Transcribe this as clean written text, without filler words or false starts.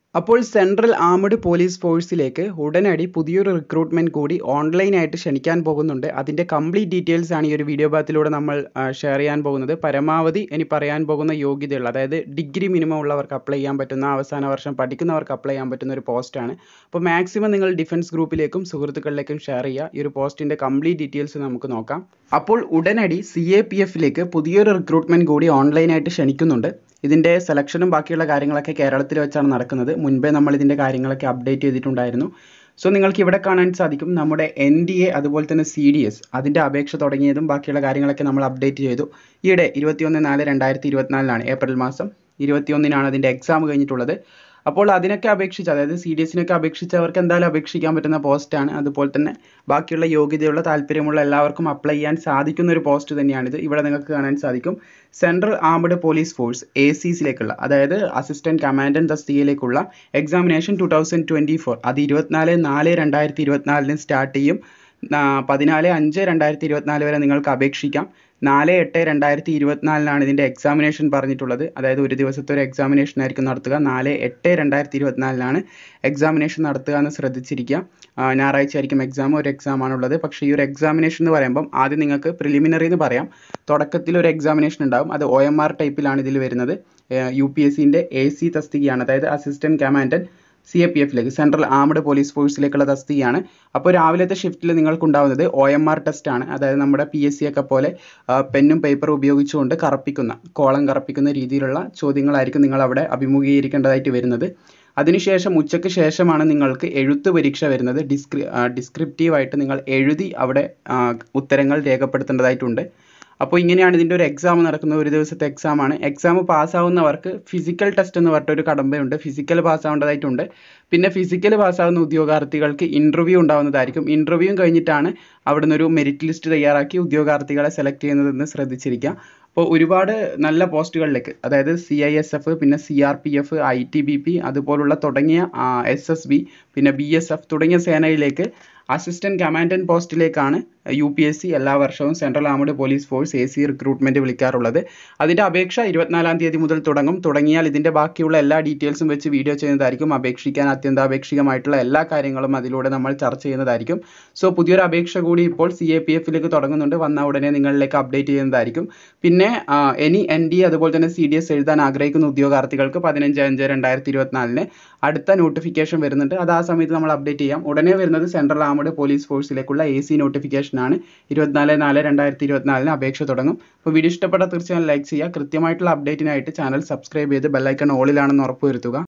അപ്പോൾ central armed police ഫോഴ്സിലേക്ക് ഉടനടി പുതിയൊരു റിക്രൂട്ട്മെന്റ് കൂടി ഓൺലൈനായിട്ട് ക്ഷണിക്കാൻ പോകുന്നുണ്ട്. അതിൻ്റെ കംപ്ലീറ്റ് ഡീറ്റെയിൽസ് ആണ് ഈ ഒരു വീഡിയോ ഭാഗത്തിലൂടെ നമ്മൾ ഷെയർ ചെയ്യാൻ പോകുന്നത്. പരമാവധി ഇനി പറയാൻ പോകുന്ന യോഗ്യതയുള്ള, അതായത് ഡിഗ്രി മിനിമം ഉള്ളവർക്ക് അപ്ലൈ ചെയ്യാൻ പറ്റുന്ന, അവസാന വർഷം പഠിക്കുന്നവർക്ക് അപ്ലൈ ചെയ്യാൻ പറ്റുന്ന ഒരു പോസ്റ്റാണ്. അപ്പോൾ മാക്സിമം നിങ്ങൾ ഡിഫൻസ് ഗ്രൂപ്പിലേക്കും സുഹൃത്തുക്കളിലേക്കും ഷെയർ ചെയ്യുക. ഈ ഒരു പോസ്റ്റിൻ്റെ കംപ്ലീറ്റ് ഡീറ്റെയിൽസ് നമുക്ക് നോക്കാം. അപ്പോൾ ഉടനടി CAPFലേക്ക് പുതിയൊരു റിക്രൂട്ട്മെന്റ് കൂടി ഓൺലൈനായിട്ട് ക്ഷണിക്കുന്നുണ്ട്. ഇതിൻ്റെ സെലക്ഷനും ബാക്കിയുള്ള കാര്യങ്ങളൊക്കെ കേരളത്തിൽ വെച്ചാണ് നടക്കുന്നത്. മുൻപേ നമ്മൾ ഇതിൻ്റെ കാര്യങ്ങളൊക്കെ അപ്ഡേറ്റ് ചെയ്തിട്ടുണ്ടായിരുന്നു. സോ നിങ്ങൾക്ക് ഇവിടെ കാണാൻ സാധിക്കും നമ്മുടെ NDA അതുപോലെ തന്നെ CDS അതിൻ്റെ അപേക്ഷ തുടങ്ങിയതും ബാക്കിയുള്ള കാര്യങ്ങളൊക്കെ നമ്മൾ അപ്ഡേറ്റ് ചെയ്തു. ഈയിടെ 21/4/2024 ഏപ്രിൽ മാസം 21 അതിൻ്റെ എക്സാം കഴിഞ്ഞിട്ടുള്ളത്. അപ്പോൾ അതിനൊക്കെ അപേക്ഷിച്ച്, അതായത് CDSനൊക്കെ അപേക്ഷിച്ചവർക്ക് എന്തായാലും അപേക്ഷിക്കാൻ പറ്റുന്ന പോസ്റ്റാണ്. അതുപോലെ തന്നെ ബാക്കിയുള്ള യോഗ്യതയുള്ള താല്പര്യമുള്ള എല്ലാവർക്കും അപ്ലൈ ചെയ്യാൻ സാധിക്കുന്ന ഒരു പോസ്റ്റ് തന്നെയാണിത്. ഇവിടെ നിങ്ങൾക്ക് കാണാൻ സാധിക്കും സെൻട്രൽ ആർമഡ് പോലീസ് ഫോഴ്സ് ACSിലേക്കുള്ള, അതായത് അസിസ്റ്റന്റ് കമാൻഡന്റ് തസ്തികയിലേക്കുള്ള എക്സാമിനേഷൻ 2024 അത് 24/4/2024 സ്റ്റാർട്ട് ചെയ്യും. 14/5/2024 വരെ നിങ്ങൾക്ക് അപേക്ഷിക്കാം. 4/8/2024 ഇതിൻ്റെ എക്സാമിനേഷൻ പറഞ്ഞിട്ടുള്ളത്. അതായത് ഒരു ദിവസത്തെ ഒരു എക്സാമിനേഷൻ ആയിരിക്കും നടത്തുക. 4/8/2024 എക്സാമിനേഷൻ നടത്തുക എന്ന് ശ്രദ്ധിച്ചിരിക്കുക. ഞായറാഴ്ച ആയിരിക്കും എക്സാം, ഒരു എക്സാമാണുള്ളത്. പക്ഷേ ഈ ഒരു എക്സാമിനേഷൻ എന്ന് പറയുമ്പം ആദ്യം നിങ്ങൾക്ക് പ്രിലിമിനറി എന്ന് പറയാം. തുടക്കത്തിൽ ഒരു എക്സാമിനേഷൻ ഉണ്ടാകും. അത് OMR ടൈപ്പിലാണ് ഇതിൽ വരുന്നത്. UPSCൻ്റെ AC തസ്തികയാണ്, അതായത് അസിസ്റ്റന്റ് കമാൻഡന്റ് CAPFലേക്ക്, സെൻട്രൽ ആർമഡ് പോലീസ് ഫോഴ്സിലേക്കുള്ള തസ്തികയാണ്. അപ്പോൾ രാവിലത്തെ ഷിഫ്റ്റിൽ നിങ്ങൾക്കുണ്ടാവുന്നത് OMR ടെസ്റ്റ് ആണ്. അതായത് നമ്മുടെ PSC ഒക്കെ പോലെ പെന്നും പേപ്പറും ഉപയോഗിച്ചുകൊണ്ട് കോളം കറപ്പിക്കുന്ന രീതിയിലുള്ള ചോദ്യങ്ങളായിരിക്കും നിങ്ങൾ അവിടെ അഭിമുഖീകരിക്കേണ്ടതായിട്ട് വരുന്നത്. അതിനുശേഷം ഉച്ചയ്ക്ക് ശേഷമാണ് നിങ്ങൾക്ക് എഴുത്ത് പരീക്ഷ വരുന്നത്. ഡിസ്ക്രിപ്റ്റീവായിട്ട് നിങ്ങൾ എഴുതി അവിടെ ഉത്തരങ്ങൾ രേഖപ്പെടുത്തേണ്ടതായിട്ടുണ്ട്. അപ്പോൾ ഇങ്ങനെയാണ് ഇതിൻ്റെ ഒരു എക്സാം നടക്കുന്നത്. ഒരു ദിവസത്തെ എക്സാമാണ്. എക്സാം പാസ്സാവുന്നവർക്ക് ഫിസിക്കൽ ടെസ്റ്റ് എന്ന് പറഞ്ഞിട്ടൊരു കടമ്പയുണ്ട്. ഫിസിക്കൽ പാസ്സാവേണ്ടതായിട്ടുണ്ട്. പിന്നെ ഫിസിക്കൽ പാസ്സാവുന്ന ഉദ്യോഗാർത്ഥികൾക്ക് ഇൻ്റർവ്യൂ ഉണ്ടാവുന്നതായിരിക്കും. ഇൻ്റർവ്യൂ കഴിഞ്ഞിട്ടാണ് അവിടെ നിന്നൊരു മെറിറ്റ് ലിസ്റ്റ് തയ്യാറാക്കി ഉദ്യോഗാർത്ഥികളെ സെലക്ട് ചെയ്യുന്നതെന്ന് ശ്രദ്ധിച്ചിരിക്കുക. അപ്പോൾ ഒരുപാട് നല്ല പോസ്റ്റുകളിലേക്ക്, അതായത് CISF, പിന്നെ CRPF, ITBP അതുപോലുള്ള തുടങ്ങിയ SSB, പിന്നെ BSF തുടങ്ങിയ സേനയിലേക്ക് അസിസ്റ്റന്റ് കമാൻഡന്റ് പോസ്റ്റിലേക്കാണ് UPSC എല്ലാ വർഷവും central armed police force AC recruitment വിളിക്കാറുള്ളത്. അതിൻ്റെ അപേക്ഷ 24-ാം തീയതി മുതൽ തുടങ്ങിയാൽ ഇതിൻ്റെ ബാക്കിയുള്ള എല്ലാ ഡീറ്റെയിൽസും വെച്ച് വീഡിയോ ചെയ്യുന്നതായിരിക്കും. അപേക്ഷിക്കാൻ അത്യന്താപേക്ഷികമായിട്ടുള്ള എല്ലാ കാര്യങ്ങളും അതിലൂടെ നമ്മൾ ചർച്ച ചെയ്യുന്നതായിരിക്കും. സോ പുതിയൊരു അപേക്ഷ കൂടി ഇപ്പോൾ CAPFലേക്ക് തുടങ്ങുന്നുണ്ട്. വന്ന ഉടനെ നിങ്ങളിലേക്ക് അപ്ഡേറ്റ് ചെയ്യുന്നതായിരിക്കും. പിന്നെ ഇനി NDA അതുപോലെ തന്നെ CDS എഴുതാൻ ആഗ്രഹിക്കുന്ന ഉദ്യോഗാർത്ഥികൾക്ക് 15/5/2024 അടുത്ത നോട്ടിഫിക്കേഷൻ വരുന്നുണ്ട്. അത് ആ സമയത്ത് നമ്മൾ അപ്ഡേറ്റ് ചെയ്യാം. ഉടനെ വരുന്നത് സെൻട്രൽ ആർമഡ് പോലീസ് ഫോഴ്സിലേക്കുള്ള AC നോട്ടിഫിക്കേഷൻ ആണ്. 24/4/2024 അപേക്ഷ തുടങ്ങും. അപ്പോൾ വീഡിയോ ഇഷ്ടപ്പെട്ടാൽ തീർച്ചയായും ലൈക്ക് ചെയ്യുക. കൃത്യമായിട്ടുള്ള അപ്ഡേറ്റിനായിട്ട് ചാനൽ സബ്സ്ക്രൈബ് ചെയ്ത് ബെല്ലൈക്കൺ ഓളിലാണെന്ന് ഉറപ്പുവരുത്തുക.